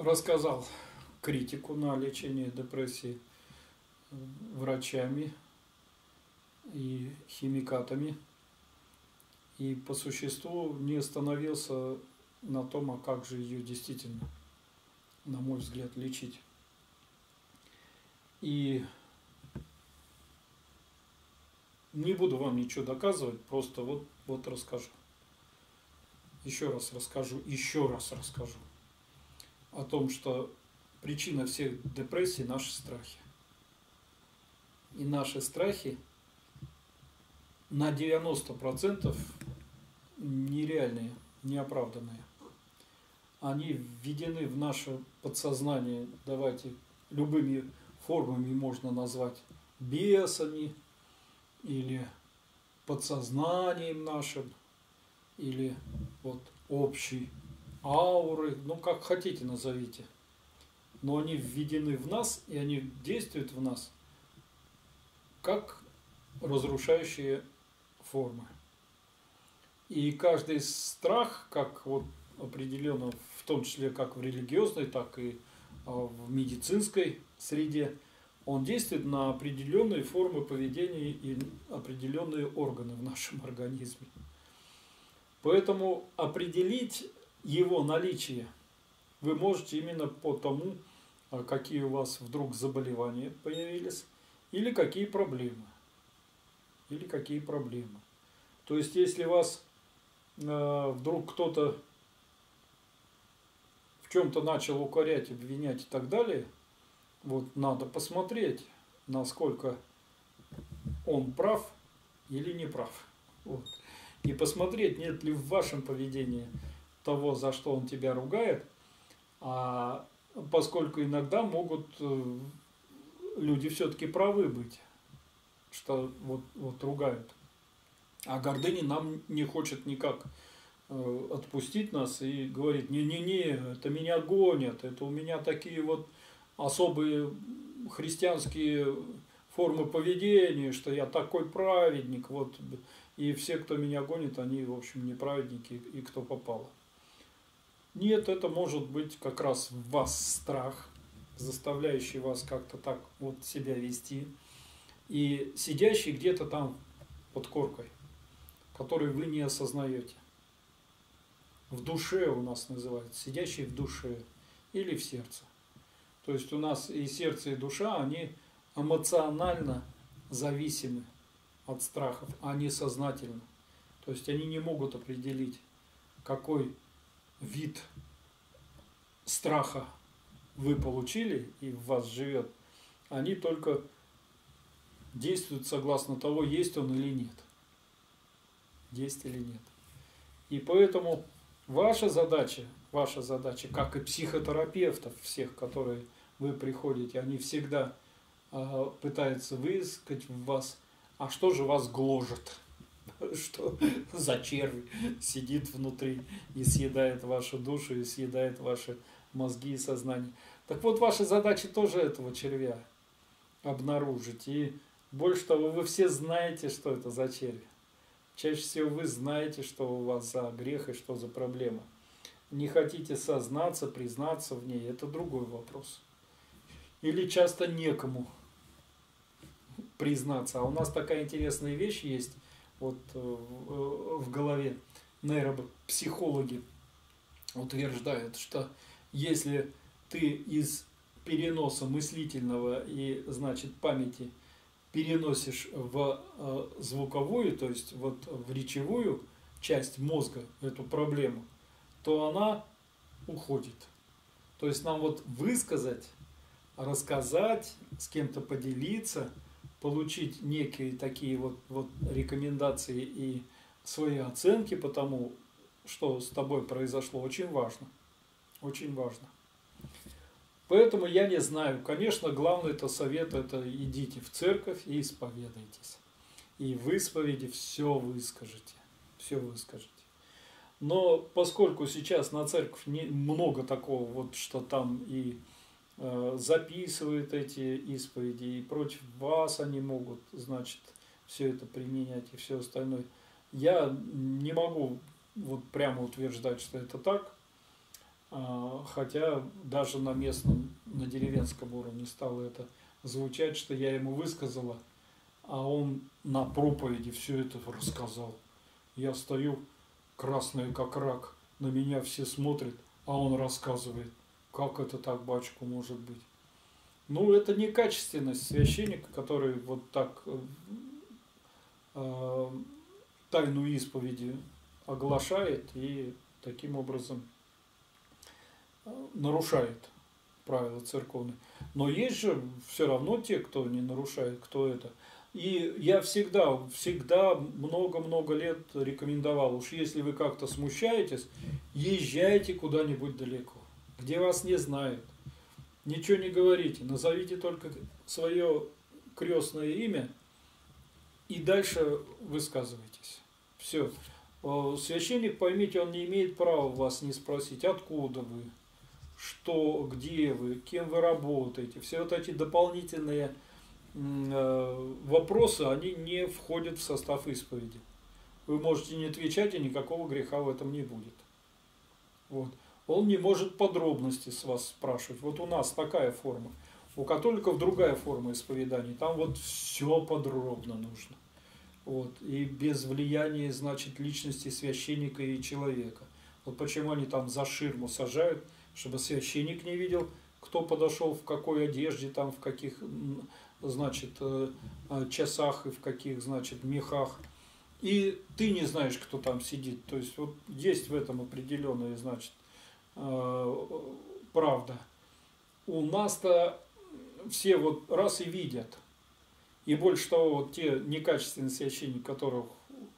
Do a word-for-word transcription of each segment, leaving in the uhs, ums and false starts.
рассказал критику на лечение депрессии врачами и химикатами. И по существу не остановился на том, а как же ее действительно, на мой взгляд, лечить. И не буду вам ничего доказывать, просто вот, вот расскажу. Еще раз расскажу, еще раз расскажу о том, что причина всех депрессий – наши страхи. И наши страхи на девяносто процентов нереальные, неоправданные. Они введены в наше подсознание, давайте любыми формами можно назвать бесами, или подсознанием нашим, или вот общей аурой, ну как хотите назовите. Но они введены в нас, и они действуют в нас как разрушающие формы. И каждый страх, как вот определенно, в том числе как в религиозной, так и в медицинской среде, он действует на определенные формы поведения и определенные органы в нашем организме. Поэтому определить его наличие вы можете именно по тому, какие у вас вдруг заболевания появились, или какие проблемы. Или какие проблемы. То есть, если вас э, вдруг кто-то в чем-то начал укорять, обвинять и так далее, вот надо посмотреть, насколько он прав или не прав. Вот. И посмотреть, нет ли в вашем поведении того, за что он тебя ругает, а поскольку иногда могут люди все-таки правы быть, что вот, вот ругают. А гордыня нам не хочет никак отпустить нас и говорит: не-не-не, это меня гонят, это у меня такие вот особые христианские формы поведения, что я такой праведник, вот, и все, кто меня гонит, они, в общем, не праведники, и кто попало. Нет, это может быть как раз в вас страх, заставляющий вас как-то так вот себя вести, и сидящий где-то там под коркой, который вы не осознаете. В душе у нас называется, сидящий в душе или в сердце. То есть у нас и сердце, и душа, они эмоционально зависимы от страхов, а не сознательно. То есть они не могут определить, какой вид страха вы получили и в вас живет. Они только действуют согласно того, есть он или нет. Есть или нет. И поэтому ваша задача, ваша задача, как и психотерапевтов всех, которые вы приходите, они всегда э, пытаются выискать в вас, а что же вас гложет, что за червь сидит внутри и съедает вашу душу, и съедает ваши мозги и сознание. Так вот, ваша задача тоже этого червя обнаружить. И больше того, вы все знаете, что это за червь. Чаще всего вы знаете, что у вас за грех и что за проблема. Не хотите сознаться, признаться в ней, это другой вопрос. Или часто некому признаться. А у нас такая интересная вещь есть вот в голове. Нейропсихологи утверждают, что если ты из переноса мыслительного и, значит, памяти переносишь в звуковую, то есть вот в речевую часть мозга эту проблему, то она уходит. То есть нам вот высказать, рассказать, с кем-то поделиться, получить некие такие вот, вот рекомендации и свои оценки по тому, что с тобой произошло, очень важно. Очень важно. Поэтому я не знаю. Конечно, главный это совет, это идите в церковь и исповедайтесь. И в исповеди все выскажите. Все выскажите. Но поскольку сейчас на церковь не, много такого, вот, что там и э, записывают эти исповеди, и против вас они могут, значит, все это применять и все остальное, я не могу вот прямо утверждать, что это так. Хотя даже на местном, на деревенском уровне стало это звучать, что я ему высказала, а он на проповеди все это рассказал. Я стою, красная как рак, на меня все смотрят, а он рассказывает, как это так, батюшка, может быть. Ну, это некачественность священника, который вот так э, тайну исповеди оглашает и таким образом нарушает правила церковные. Но есть же все равно те, кто не нарушает, кто это. И я всегда, всегда много-много лет рекомендовал, уж если вы как-то смущаетесь, езжайте куда-нибудь далеко, где вас не знают. Ничего не говорите, назовите только свое крестное имя и дальше высказывайтесь. Все. Священник, поймите, он не имеет права вас не спросить, откуда вы, что, где вы, кем вы работаете. Все вот эти дополнительные вопросы, они не входят в состав исповеди. Вы можете не отвечать, и никакого греха в этом не будет. Вот. Он не может подробности с вас спрашивать. Вот у нас такая форма. У католиков другая форма исповедания. Там вот все подробно нужно. Вот. И без влияния, значит, личности священника и человека. Вот почему они там за ширму сажают, чтобы священник не видел, кто подошел, в какой одежде, там, в каких, значит, часах и в каких, значит, мехах. И ты не знаешь, кто там сидит. То есть вот есть в этом определенная, значит, правда. У нас-то все вот раз и видят. И больше того, вот те некачественные священники, которых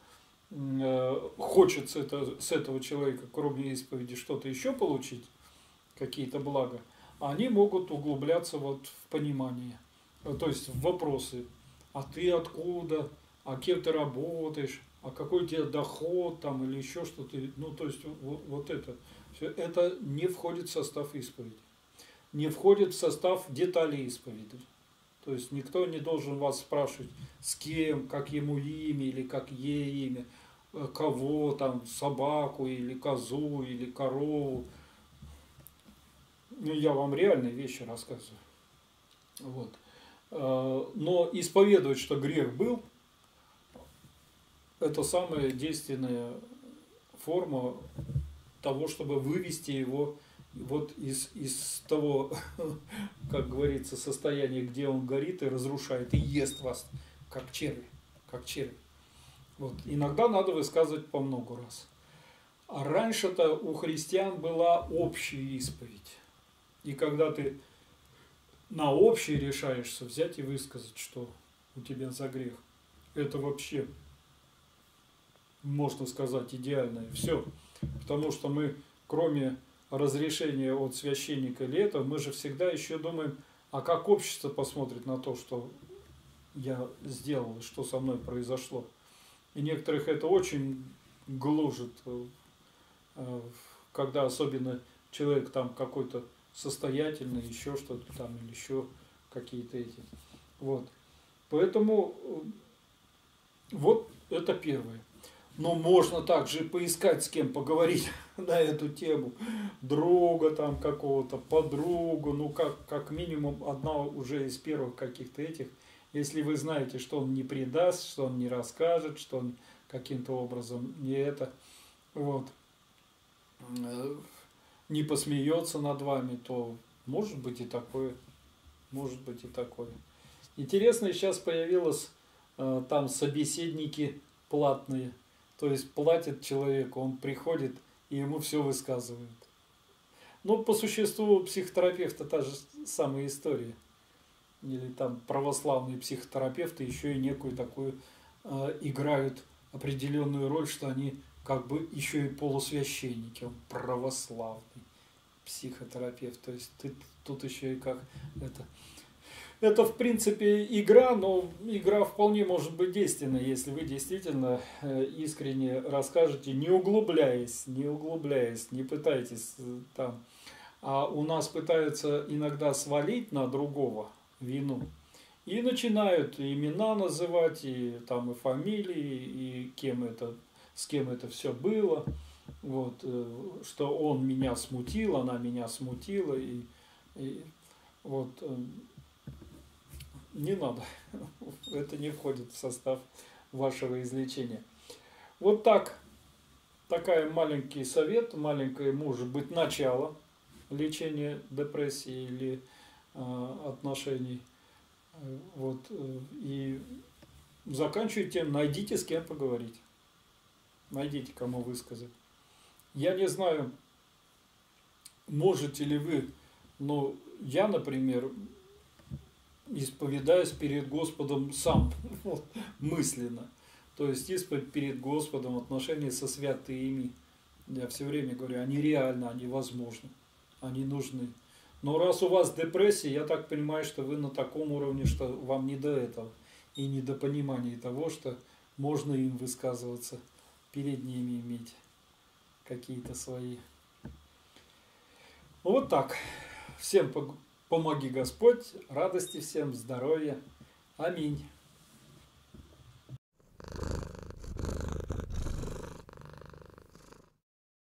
хочется это, с этого человека, кроме исповеди, что-то еще получить, какие-то блага, они могут углубляться вот в понимание. То есть в вопросы. А ты откуда? А кем ты работаешь? А какой у тебя доход там или еще что-то? Ну, то есть вот, вот это. Все это не входит в состав исповеди. Не входит в состав деталей исповеди. То есть никто не должен вас спрашивать, с кем, как ему имя или как ей имя, кого там, собаку или козу или корову. Ну, я вам реальные вещи рассказываю. Вот. Но исповедовать, что грех был, это самая действенная форма того, чтобы вывести его вот из, из того, как говорится, состояния, где он горит и разрушает, и ест вас, как черви, как черви. Вот. Иногда надо высказывать по много раз. А раньше-то у христиан была общая исповедь. И когда ты на общей решаешься взять и высказать, что у тебя за грех, это вообще, можно сказать, идеальное все. Потому что мы, кроме разрешения от священника или этого, мы же всегда еще думаем, а как общество посмотрит на то, что я сделал, что со мной произошло. И некоторых это очень гложет, когда особенно человек там какой-то состоятельный, еще что-то там, или еще какие-то эти. Вот. Поэтому вот это первое. Но можно также поискать, с кем поговорить на эту тему. Друга там какого-то, подругу, ну как, как минимум одна уже из первых каких-то этих. Если вы знаете, что он не предаст, что он не расскажет, что он каким-то образом не это, вот, не посмеется над вами, то может быть и такое. Может быть и такое. Интересно, сейчас появилось э, там собеседники платные. То есть платит человеку, он приходит и ему все высказывают. Ну, по существу психотерапевта та же самая история. Или там православные психотерапевты еще и некую такую э, играют определенную роль, что они как бы еще и полусвященники, он православный психотерапевт. То есть ты тут еще и как это... Это, в принципе, игра, но игра вполне может быть действенной, если вы действительно искренне расскажете, не углубляясь, не углубляясь, не пытайтесь там. А у нас пытаются иногда свалить на другого вину. И начинают имена называть, и там и фамилии, и кем это, с кем это все было. вот, э, что он меня смутил, она меня смутила, и, и вот э, не надо, это не входит в состав вашего излечения. Вот так, такая маленький совет, маленькое, может быть, начало лечения депрессии или э, отношений. Вот, э, и заканчивайте, найдите с кем поговорить. Найдите, кому высказать. Я не знаю, можете ли вы, но я, например, исповедаюсь перед Господом сам, вот, мысленно. То есть исповедь перед Господом в отношении со святыми. Я все время говорю, они реальны, они возможны, они нужны. Но раз у вас депрессия, я так понимаю, что вы на таком уровне, что вам не до этого. И не до понимания того, что можно им высказываться, перед ними иметь какие-то свои. Вот так. Всем помоги Господь, радости всем, здоровья. Аминь.